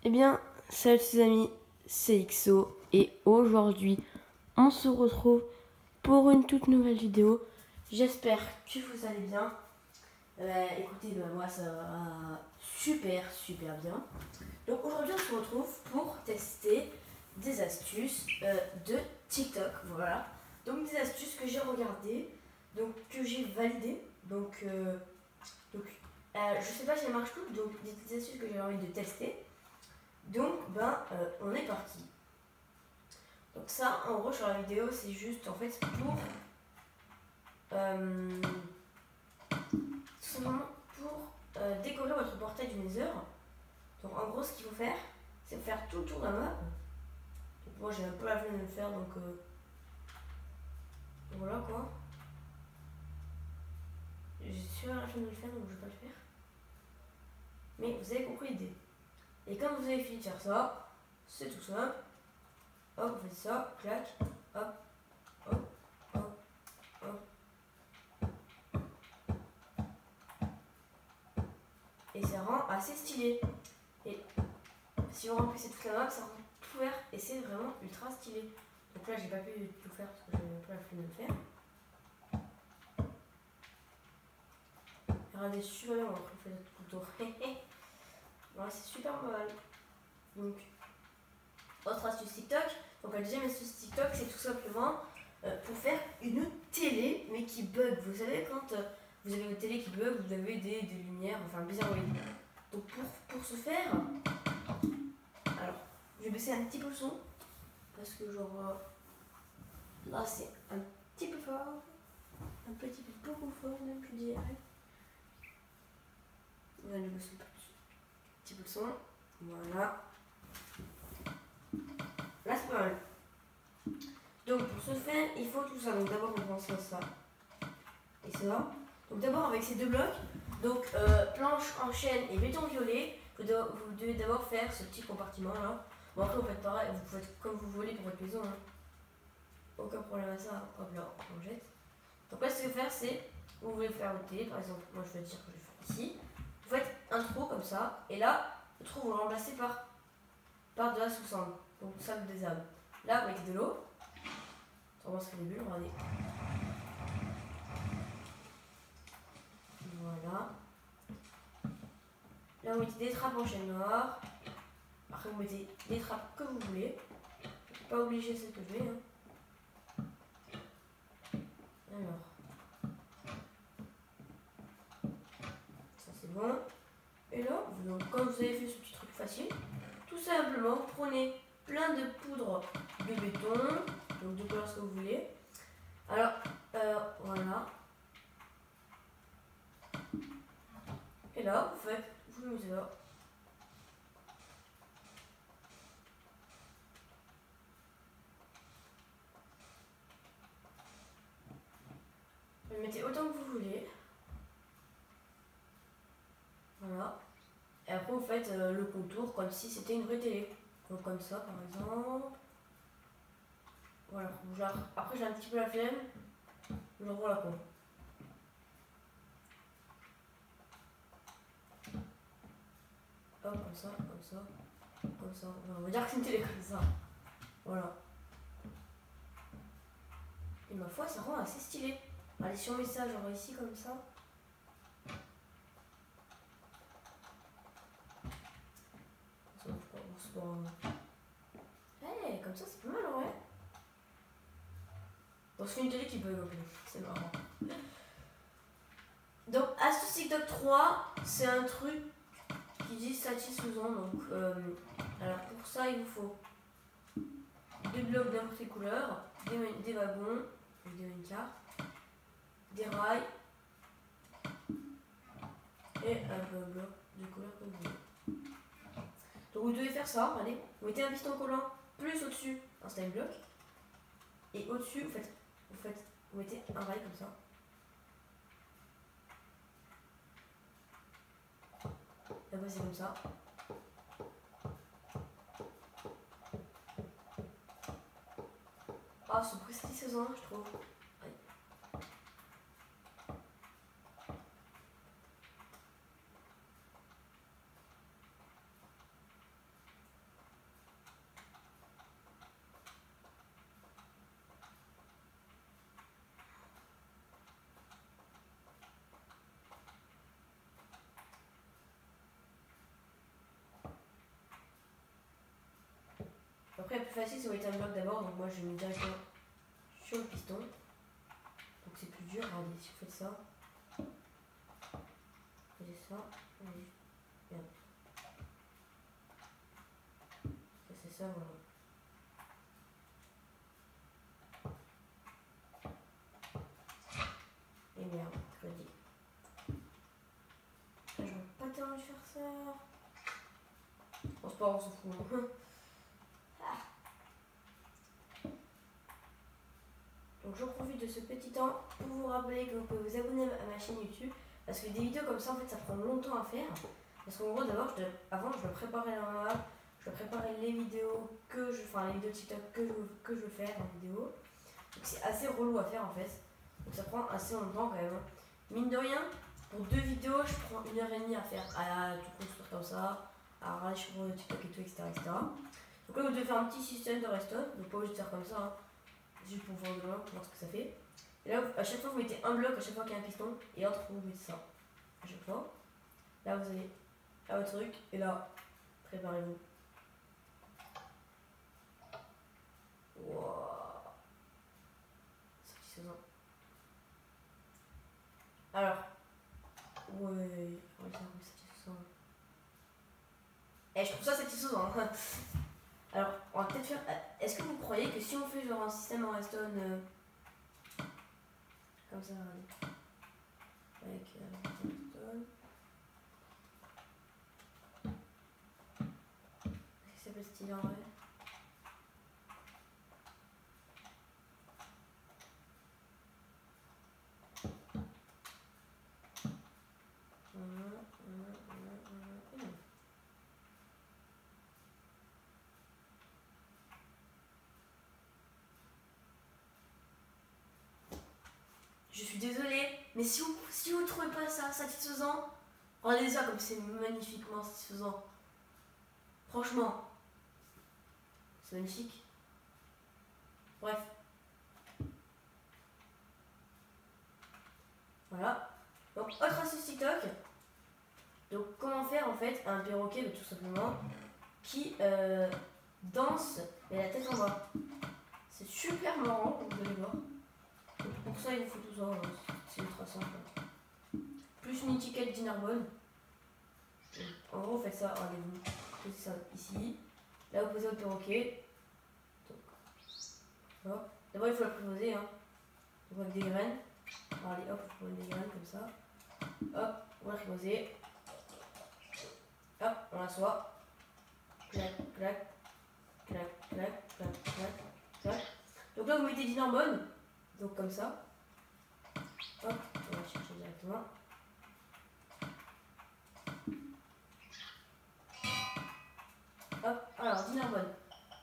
Eh bien, salut les amis, c'est XO et aujourd'hui on se retrouve pour une toute nouvelle vidéo. J'espère que vous allez bien. Écoutez, moi ça va super bien. Donc aujourd'hui on se retrouve pour tester des astuces de TikTok. Voilà. Donc des astuces que j'ai regardées, donc que j'ai validées. Je sais pas si elles marchent toutes, donc des astuces que j'ai envie de tester. Donc, on est parti. Donc ça, en gros, sur la vidéo, c'est juste, en fait, pour... tout simplement pour décorer votre portail du Nether. Donc, en gros, ce qu'il faut faire, c'est faire tout le tour de la map. Donc, moi, j'ai un peu la flemme de le faire, donc... voilà, quoi. J'ai super la flemme de le faire, donc je vais pas le faire. Mais vous avez compris l'idée. Et quand vous avez fini de faire ça, c'est tout simple. Hop, vous faites ça, clac, hop, hop, hop, hop. Et ça rend assez stylé. Et si vous remplissez toute la map, ça rend tout vert et c'est vraiment ultra stylé. Donc là, j'ai pas pu tout faire parce que j'avais un peu la flemme de le faire. Regardez, super bien, on va faire tout le tour. Voilà, c'est super mal. Donc, autre astuce TikTok. Donc, la deuxième astuce TikTok, c'est tout simplement pour faire une télé, mais qui bug. Vous savez, quand vous avez une télé qui bug, vous avez des lumières, enfin bizarre. Donc, pour ce faire, alors, je vais baisser un petit peu le son. Parce que, genre, là, c'est un petit peu fort. Un petit peu beaucoup fort, même, je dirais. On va lui baisser un petit peu le son. Voilà. Là, c'est pas mal. Donc, pour ce faire, il faut tout ça. Donc, d'abord, on prend ça et ça. Donc, d'abord, avec ces deux blocs, donc planche en chaîne et béton violet, vous devez d'abord faire ce petit compartiment là. Bon, après, vous faites pareil, vous faites comme vous voulez pour votre maison. Hein. Aucun problème à ça. Hop là, on jette. Donc, là, ce que vous faire, c'est vous voulez faire votre télé, par exemple. Moi, je vais dire que je vais faire ici. Vous faites un trou comme ça, et là, le trou, vous le remplacez par de la sous-cendre. Donc, ça, vous désable. Là, vous mettez de l'eau. On va se faire des bulles, regardez. Voilà. Là, vous mettez des trappes en chaîne noire. Après, vous mettez des trappes que vous voulez. Pas obligé, c'est ce que je vais. Hein. Alors. Ça, c'est bon. Et là, donc, quand vous avez fait ce petit truc facile, tout simplement, vous prenez plein de poudre de béton. Donc, de couleur ce que vous voulez. Alors, voilà. Et là, vous le mettez là. Vous le mettez autant que vous voulez. Voilà. Et après, vous faites le contour comme si c'était une vraie télé. Donc, comme ça, par exemple. Voilà. Genre, après, j'ai un petit peu la flemme. Genre, voilà quoi. Hop, comme ça, comme ça, comme ça. On va dire que c'est une télé comme ça. Voilà. Et ma foi, ça rend assez stylé. Allez, si on met ça, genre ici, comme ça. Hey, comme ça, c'est pas mal, ouais. Bon, c'est une télé qui bug un peu. C'est marrant. Donc, astuce TikTok 3, c'est un truc qui dit satisfaisant. Donc, alors pour ça, il vous faut des blocs d'importe quelle couleur, des wagons, une carte, des rails et un bloc de couleur que vous voulez. Donc, vous devez faire ça. Allez, vous mettez un piston collant plus au-dessus un style block et au-dessus, vous mettez un rail comme ça. Et après, c'est comme ça. Ah, c'est précisant, je trouve. Ouais. plus facile, ça va être un bloc d'abord. Donc moi je mets directement sur le piston. Donc c'est plus dur. Regardez, si vous faites ça. Faites ça. Allez. Bien. Ça c'est ça, voilà. Et merde, je l'ai dit. J'aurais pas tellement de faire ça. Bon, c'est pas grave, on s'en fout. Donc je profite de ce petit temps pour vous rappeler que vous pouvez vous abonner à ma chaîne YouTube. Parce que des vidéos comme ça, en fait, ça prend longtemps à faire. Parce qu'en gros, d'abord, avant, je dois préparer la map, je dois préparer les vidéos les vidéos TikTok que je veux faire en vidéo. Donc c'est assez relou à faire en fait. Donc ça prend assez longtemps quand même. Mine de rien, pour 2 vidéos, je prends 1h30 à faire, à tout construire comme ça, à râler sur TikTok et tout, etc., etc. Donc là, vous devez faire un petit système de redstone. Donc pas obligé de faire comme ça, hein. Juste pour voir de loin, pour voir ce que ça fait. Et là, à chaque fois, vous mettez un bloc à chaque fois qu'il y a un piston, et entre vous mettez ça. À chaque fois. Là, vous allez à votre truc, et là, préparez-vous. Wouah. Satisfaisant. Alors, ouais, ça satisfaisant. Eh, je trouve ça satisfaisant. Hein. Alors, on va peut-être faire. Est-ce que vous croyez que si on fait genre un système en redstone comme ça, avec redstone. Est-ce que ça peut être stylé en vrai? Je suis désolée, mais si vous trouvez pas ça satisfaisant, regardez ça comme c'est magnifiquement satisfaisant. Franchement, c'est magnifique. Bref. Voilà. Donc, autre astuce TikTok. Donc, comment faire en fait un perroquet, tout simplement, qui danse mais la tête en bas. C'est super marrant, vous allez voir. Donc, pour ça, il vous faut tout ça. C'est ultra simple. Plus une étiquette d'Inarbonne. En gros, vous faites ça. Regardez, vous posez ça ici. Là, vous posez votre perroquet. D'abord, il faut l'apprivoiser. Hein. Donc, avec des graines. Allez, hop, vous prenez des graines comme ça. Hop, on va l'apprivoiser. Hop, on l'assoit. Clac, clac, clac, clac, clac, clac, clac. Donc là, vous mettez d'Inarbonne. Donc comme ça. Hop, on va chercher directement. Hop, alors d'Inarbonne.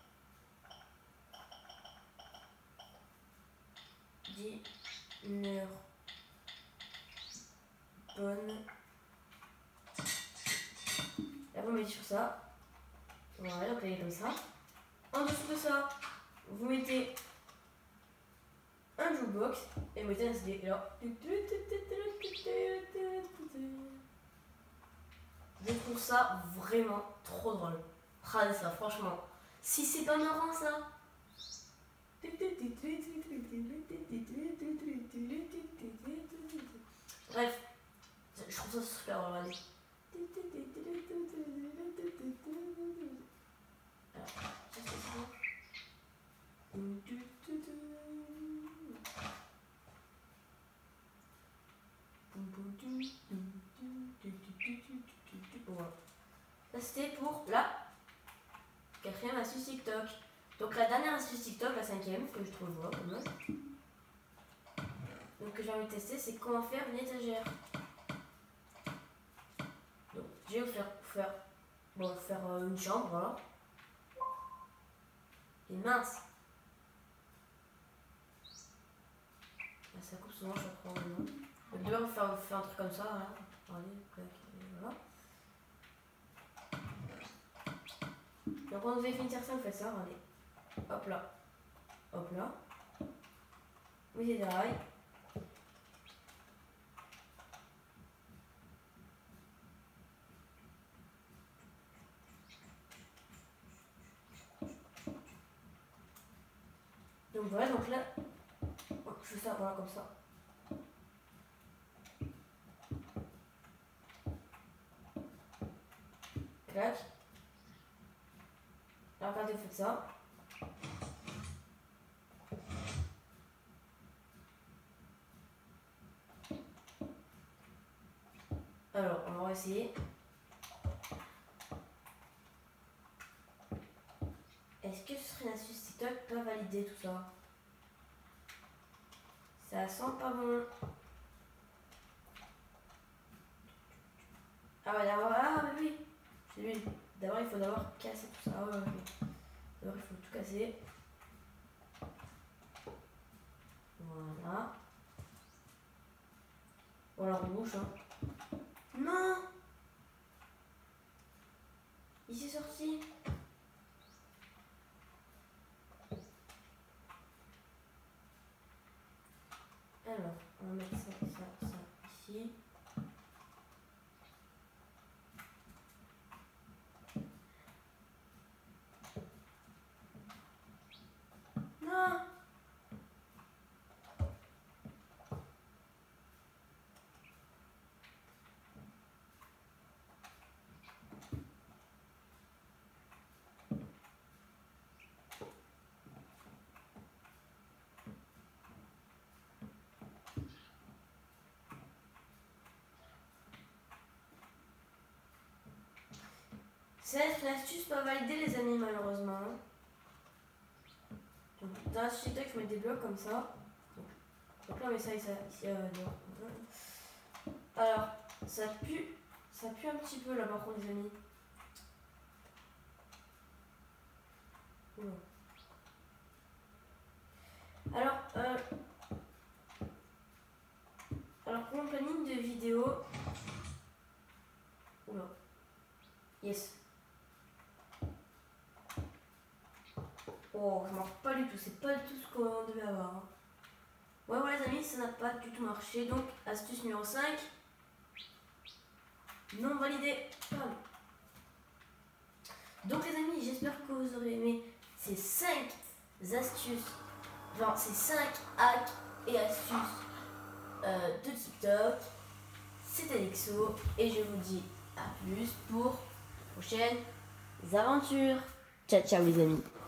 D'Inarbonne. Là, vous mettez sur ça. Voilà, donc là, il est comme ça. En dessous de ça, vous mettez un jukebox et vous mettez un CD. Et là, je trouve ça vraiment trop drôle. Regardez ça, franchement. Si c'est pas marrant, ça. Bref, je trouve ça super drôle. Regardez. Voilà. Ça c'était pour la 4e astuce TikTok. Donc la dernière astuce TikTok, la 5e, que je trouve voilà, quand même. Donc que j'ai envie de tester, c'est comment faire une étagère. Donc je vais vous faire une chambre, voilà. Et mince. Là, ça coupe souvent, je reprends le nom. Donc d'abord vous faire un truc comme ça, là. Allez, voilà. Donc quand vous avez fini de faire ça, vous faites ça, regardez. Hop là. Hop là. Vous mettez des rails. Donc voilà, donc là, je fais ça, voilà, comme ça. Clac. Alors regardez, vous faites ça. Alors, on va essayer. Est-ce que ce serait une astuce TikTok pas valider tout ça? Ça sent pas bon. Ah ouais, d'abord, ah oui, c'est lui. D'abord, il faut d'abord casser tout ça. Ah ouais, ok. D'abord, il faut tout casser. Voilà. Voilà, on bouge, hein. Non! Il s'est sorti. Alors, on va mettre ça ici. Non! C'est l'astuce pas validée, les amis, malheureusement. Donc, dans l'astuce TikTok, il faut mettre des blocs comme ça. Donc là, on met ça et ça ici. Alors, ça pue un petit peu là, par contre, les amis. Oula. Alors pour mon planning de vidéo. Oula. Yes. Oh, ça marche pas du tout. C'est pas du tout ce qu'on devait avoir. Hein. Ouais, les amis, ça n'a pas du tout marché. Donc, astuce numéro 5. Non validé. Pardon. Donc, les amis, j'espère que vous aurez aimé ces 5 astuces. Enfin, ces 5 hacks et astuces de TikTok. C'était Alexo. Et je vous dis à plus pour de prochaines aventures. Ciao, ciao, les amis.